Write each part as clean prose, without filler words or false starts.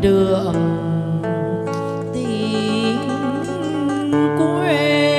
đường tình quê.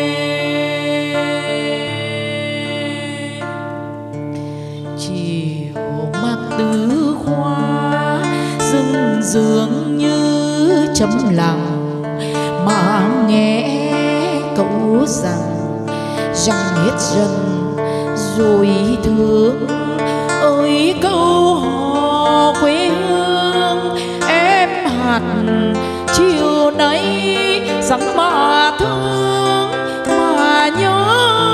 Chiều mặc tứ hoa rừng dường như chấm lặng, mà nghe cậu rằng hết dần rồi thương ơi câu hò quê hương em hạt chiều nay rằng mà thương mà nhớ.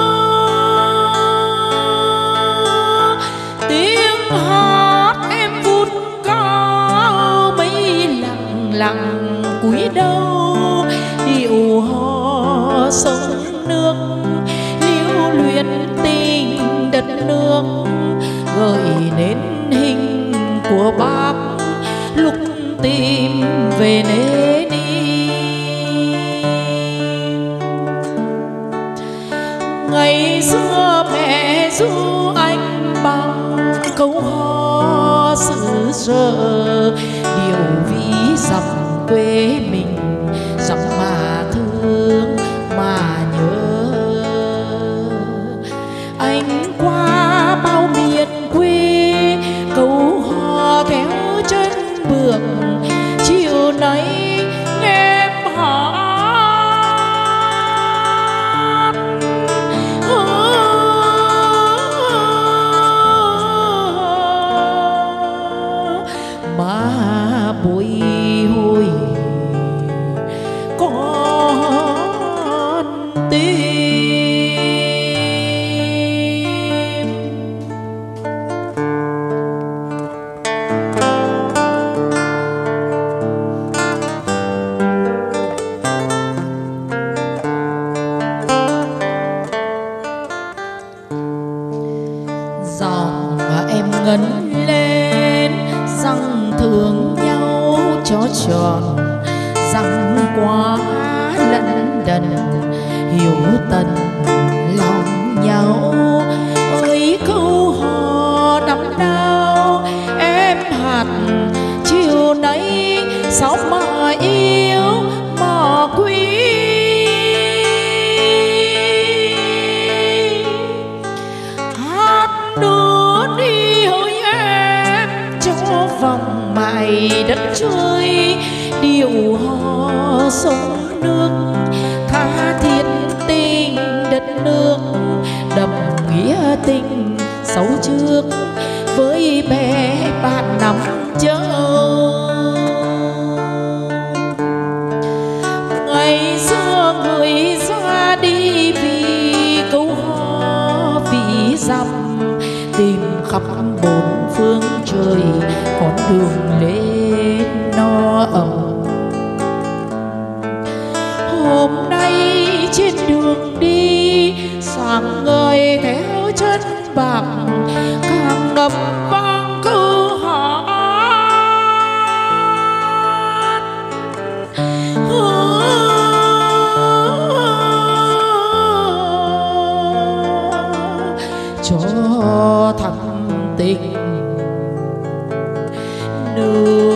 Tiếng hát em vút cao mấy lặng lặng cúi đầu, điệu hò sông nước lưu luyến tình đất nước, gợi nên hình của bác lúc tìm về nế đi. Ngày xưa mẹ ru anh bằng câu hò xứ sở, điều ví dặm quê mình rằng mà thương mà nhớ. Anh qua bao miền quê câu hò theo chân bước, chiều nay nghe em hát mà bồi hồi con tim. Dòng em ngân lên rằng thương nhau cho tròn, rằng quá lẫn đần hiểu tận lòng nhau. Ơi câu hò năm nào em hạt chiều nay sao mà yêu mà quý. Hát đưa đi hỡi em cho vòng mày đất trời, điệu hò sông nước tha thiết tình đất nước, đậm nghĩa tình sâu trước với bé bạn nằm châu. Ngày xưa người ra đi vì câu hò vì dặm, tìm khắp bốn phương trời con đường lên no ấm. Hôm nay trên đường đi sáng ngời theo chân bạc, càng ngập vang câu hát cho thắm tình.